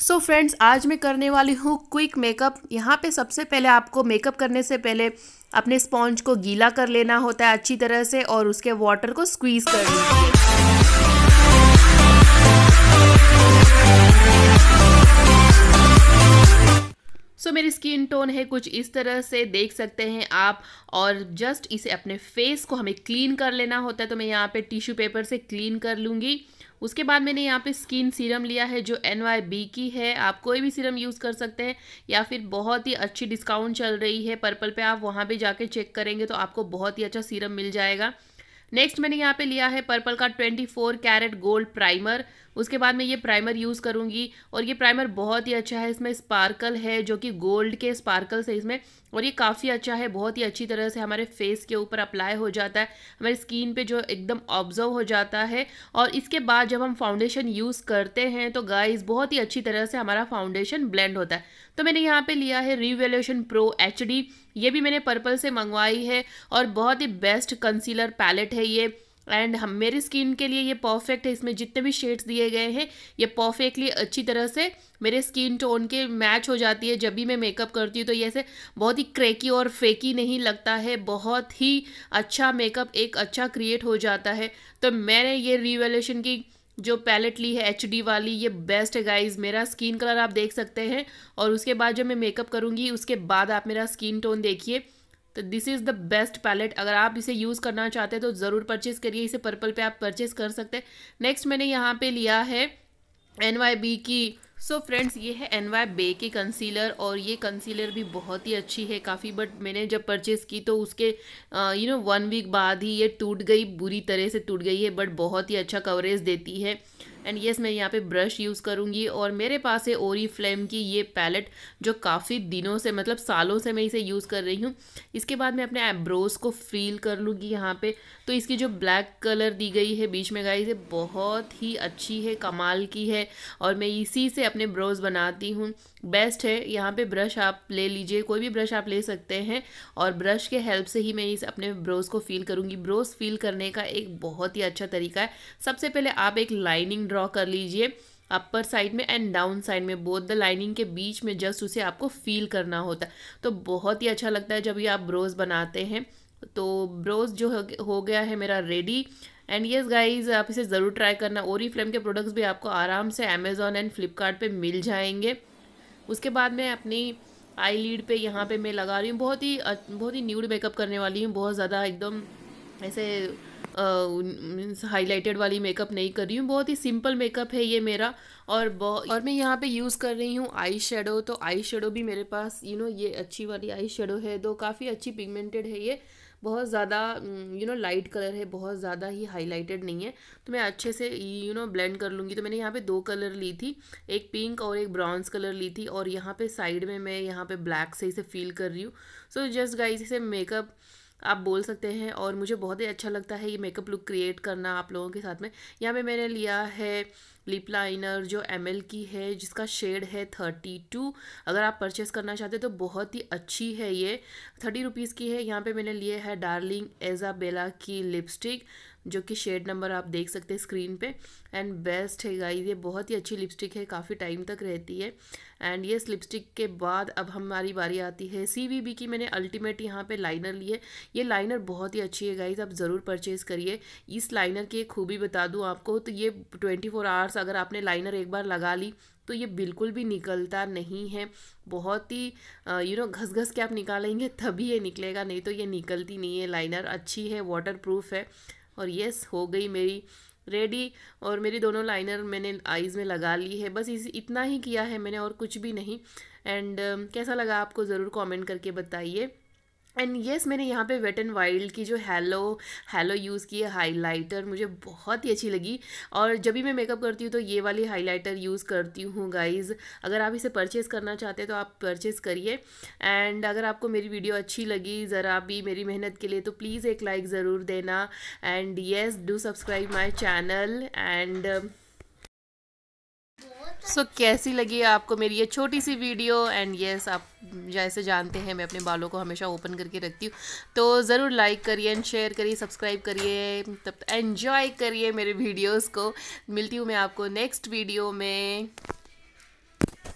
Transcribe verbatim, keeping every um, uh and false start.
सो so friends, आज मैं करने वाली हूँ क्विक मेकअप। यहाँ पे सबसे पहले आपको मेकअप करने से पहले अपने स्पॉन्ज को गीला कर लेना होता है अच्छी तरह से और उसके वाटर को स्क्वीज़ कर लीजिए। सो so, मेरी स्किन टोन है कुछ इस तरह से, देख सकते हैं आप। और जस्ट इसे अपने फेस को हमें क्लीन कर लेना होता है, तो मैं यहाँ पे टिश्यू पेपर से क्लीन कर लूँगी। उसके बाद मैंने यहाँ पे स्किन सीरम लिया है जो एन वाई बी की है। आप कोई भी सीरम यूज़ कर सकते हैं या फिर बहुत ही अच्छी डिस्काउंट चल रही है पर्पल पे, आप वहाँ पे जाके चेक करेंगे तो आपको बहुत ही अच्छा सीरम मिल जाएगा। नेक्स्ट मैंने यहाँ पे लिया है पर्पल का twenty four carat gold primer. उसके बाद मैं ये प्राइमर यूज़ करूँगी और ये प्राइमर बहुत ही अच्छा है। इसमें स्पार्कल है जो कि गोल्ड के स्पार्कल्स है इसमें, और ये काफ़ी अच्छा है, बहुत ही अच्छी तरह से हमारे फेस के ऊपर अप्लाई हो जाता है, हमारी स्किन पे जो एकदम ऑब्जर्व हो जाता है। और इसके बाद जब हम फाउंडेशन यूज़ करते हैं तो गाइस बहुत ही अच्छी तरह से हमारा फाउंडेशन ब्लेंड होता है। तो मैंने यहाँ पे लिया है रिवोल्यूशन प्रो एच डी, ये भी मैंने पर्पल से मंगवाई है और बहुत ही बेस्ट कंसीलर पैलेट है ये। एंड हम मेरी स्किन के लिए ये परफेक्ट है। इसमें जितने भी शेड्स दिए गए हैं ये परफेक्टली अच्छी तरह से मेरे स्किन टोन के मैच हो जाती है। जब भी मैं मेकअप करती हूँ तो ये ऐसे बहुत ही क्रैकी और फेकी नहीं लगता है, बहुत ही अच्छा मेकअप एक अच्छा क्रिएट हो जाता है। तो मैंने ये रिवोल्यूशन की जो पैलेट ली है एच डी वाली, ये बेस्ट है गाइज। मेरा स्किन कलर आप देख सकते हैं और उसके बाद जब मैं मेकअप करूँगी उसके बाद आप मेरा स्किन टोन देखिए। तो this is the best palette, अगर आप इसे यूज़ करना चाहते हैं तो ज़रूर परचेस करिए। इसे पर्पल पे आप परचेस कर सकते हैं। नेक्स्ट मैंने यहाँ पे लिया है एन वाई बी की। सो so फ्रेंड्स, ये है एन वाई बी की कंसीलर और ये कंसीलर भी बहुत ही अच्छी है काफ़ी, बट मैंने जब परचेस की तो उसके यू नो वन वीक बाद ही ये टूट गई, बुरी तरह से टूट गई है, बट बहुत ही अच्छा कवरेज देती है। एंड येस, मैं यहाँ पे ब्रश यूज़ करूँगी और मेरे पास है ओरी फ्लेम की ये पैलेट जो काफ़ी दिनों से, मतलब सालों से मैं इसे यूज़ कर रही हूँ। इसके बाद मैं अपने आईब्रोज को फील कर लूँगी यहाँ पे। तो इसकी जो ब्लैक कलर दी गई है बीच में गाइस, ये बहुत ही अच्छी है, कमाल की है और मैं इसी से अपने ब्रोज बनाती हूँ, बेस्ट है। यहाँ पे ब्रश आप ले लीजिए, कोई भी ब्रश आप ले सकते हैं और ब्रश के हेल्प से ही मैं इस अपने ब्रोज को फील करूँगी। ब्रोज फील करने का एक बहुत ही अच्छा तरीका है, सबसे पहले आप एक लाइनिंग ड्रॉ कर लीजिए अपर साइड में एंड डाउन साइड में, बोथ द लाइनिंग के बीच में जस्ट उसे आपको फील करना होता है। तो बहुत ही अच्छा लगता है जब ये आप ब्रोज बनाते हैं। तो ब्रोज जो हो गया है मेरा रेडी। एंड येस गाइज, आप इसे ज़रूर ट्राई करना। ओरी फ्लेम के प्रोडक्ट्स भी आपको आराम से अमेज़ॉन एंड फ्लिपकार्ट पे मिल जाएंगे। उसके बाद मैं अपनी आई लीड पे यहाँ पे मैं लगा रही हूँ, बहुत ही बहुत ही न्यूड मेकअप करने वाली हूँ, बहुत ज़्यादा एकदम ऐसे हाईलाइटेड वाली मेकअप नहीं कर रही हूँ, बहुत ही सिंपल मेकअप है ये मेरा। और बहुत और मैं यहाँ पे यूज़ कर रही हूँ आई शेडो। तो आई शेडो भी मेरे पास यू नो ये अच्छी वाली आई शेडो है, तो काफ़ी अच्छी पिगमेंटेड है ये, बहुत ज़्यादा यू नो लाइट कलर है, बहुत ज़्यादा ही हाईलाइटेड नहीं है। तो मैं अच्छे से यू नो ब्लेंड कर लूँगी। तो मैंने यहाँ पे दो कलर ली थी, एक पिंक और एक ब्राउन्स कलर ली थी और यहाँ पे साइड में मैं यहाँ पे ब्लैक से इसे फील कर रही हूँ। सो जस्ट गाइस, इसे मेकअप आप बोल सकते हैं और मुझे बहुत ही अच्छा लगता है ये मेकअप लुक क्रिएट करना आप लोगों के साथ में। यहाँ पे मैंने लिया है लिप लाइनर जो एम एल की है, जिसका शेड है थर्टी टू। अगर आप परचेस करना चाहते हैं तो बहुत ही अच्छी है, ये थर्टी रुपीज़ की है। यहाँ पे मैंने लिए है डार्लिंग इज़ाबेला की लिपस्टिक जो कि शेड नंबर आप देख सकते हैं स्क्रीन पे। एंड बेस्ट है गाइस, ये बहुत ही अच्छी लिपस्टिक है, काफ़ी टाइम तक रहती है। एंड ये लिपस्टिक के बाद अब हमारी बारी आती है सी वी बी की। मैंने अल्टीमेट यहाँ पे लाइनर ली है, ये लाइनर बहुत ही अच्छी है गाइस, आप ज़रूर परचेज़ करिए। इस लाइनर की एक खूबी बता दूँ आपको, तो ये ट्वेंटी फोर आवर्स अगर आपने लाइनर एक बार लगा ली तो ये बिल्कुल भी निकलता नहीं है। बहुत ही यू नो घस घस के आप निकालेंगे तभी ये निकलेगा, नहीं तो ये निकलती नहीं है। लाइनर अच्छी है, वाटर प्रूफ है। और येस, हो गई मेरी रेडी और मेरी दोनों लाइनर मैंने आईज़ में लगा ली है, बस इस इतना ही किया है मैंने और कुछ भी नहीं। एंड uh, कैसा लगा आपको ज़रूर कमेंट करके बताइए। एंड येस, मैंने यहाँ पे वेट एंड वाइल्ड की जो हेलो हेलो यूज़ की है हाइलाइटर, मुझे बहुत ही अच्छी लगी और जब भी मैं मेकअप करती हूँ तो ये वाली हाइलाइटर यूज़ करती हूँ गाइज़। अगर आप इसे परचेज़ करना चाहते हैं तो आप परचेज़ करिए। एंड अगर आपको मेरी वीडियो अच्छी लगी ज़रा भी मेरी मेहनत के लिए तो प्लीज़ एक लाइक ज़रूर देना। And yes, do subscribe my channel. And so so, कैसी लगी आपको मेरी ये छोटी सी वीडियो। एंड येस, आप जैसे जानते हैं मैं अपने बालों को हमेशा ओपन करके रखती हूँ, तो ज़रूर लाइक करिए एंड शेयर करिए, सब्सक्राइब करिए, तब एंजॉय करिए मेरे वीडियोस को। मिलती हूँ मैं आपको नेक्स्ट वीडियो में।